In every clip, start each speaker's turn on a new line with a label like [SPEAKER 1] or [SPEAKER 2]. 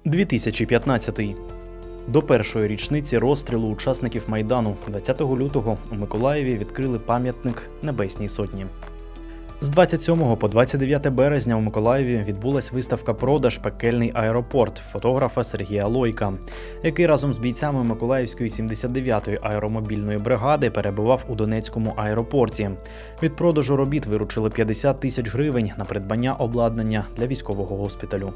[SPEAKER 1] 2015. До першої річниці розстрілу учасників Майдану 20 лютого у Миколаєві відкрили пам'ятник Небесній Сотні. З 27 по 29 березня у Миколаєві відбулась виставка-продаж «Пекельний аеропорт» фотографа Сергія Лойка, який разом з бійцями Миколаївської 79-ї аеромобільної бригади перебував у Донецькому аеропорті. Від продажу робіт виручили 50 тисяч гривень на придбання обладнання для військового госпіталю.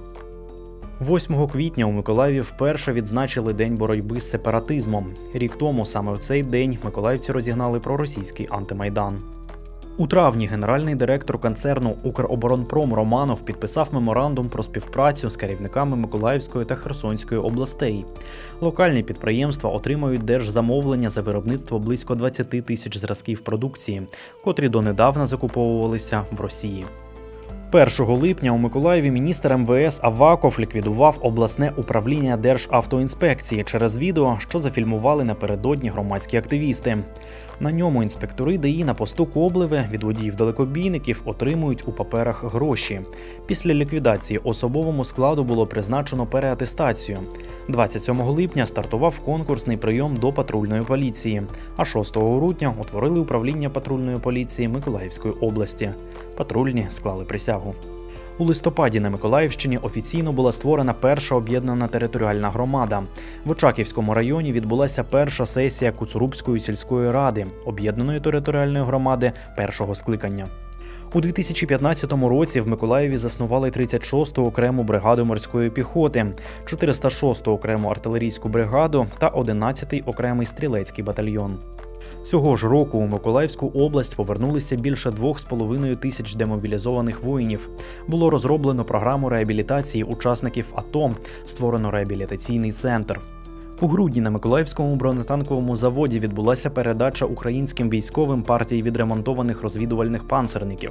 [SPEAKER 1] 8 квітня у Миколаєві вперше відзначили День боротьби з сепаратизмом. Рік тому саме в цей день миколаївці розігнали проросійський антимайдан. У травні генеральний директор концерну «Укроборонпром» Романов підписав меморандум про співпрацю з керівниками Миколаївської та Херсонської областей. Локальні підприємства отримають держзамовлення за виробництво близько 20 тисяч зразків продукції, котрі донедавна закуповувалися в Росії. 1 липня у Миколаєві міністр МВС Аваков ліквідував обласне управління Державтоінспекції через відео, що зафільмували напередодні громадські активісти. На ньому інспектори ДАІ на посту Коблеве від водіїв-далекобійників отримують у паперах гроші. Після ліквідації особовому складу було призначено переатестацію. 27 липня стартував конкурсний прийом до патрульної поліції, а 6 грудня утворили управління патрульної поліції Миколаївської області. Патрульні склали присягу. У листопаді на Миколаївщині офіційно була створена перша об'єднана територіальна громада. В Очаківському районі відбулася перша сесія Куцурубської сільської ради, об'єднаної територіальної громади першого скликання. У 2015 році в Миколаєві заснували 36-ту окрему бригаду морської піхоти, 406-ту окрему артилерійську бригаду та 11-й окремий стрілецький батальйон. Цього ж року у Миколаївську область повернулися більше 2,5 тисяч демобілізованих воїнів. Було розроблено програму реабілітації учасників АТО, створено реабілітаційний центр. У грудні на Миколаївському бронетанковому заводі відбулася передача українським військовим партії відремонтованих розвідувальних панцерників.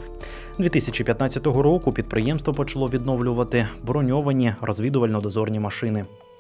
[SPEAKER 1] 2015 року підприємство почало відновлювати броньовані розвідувально-дозорні машини.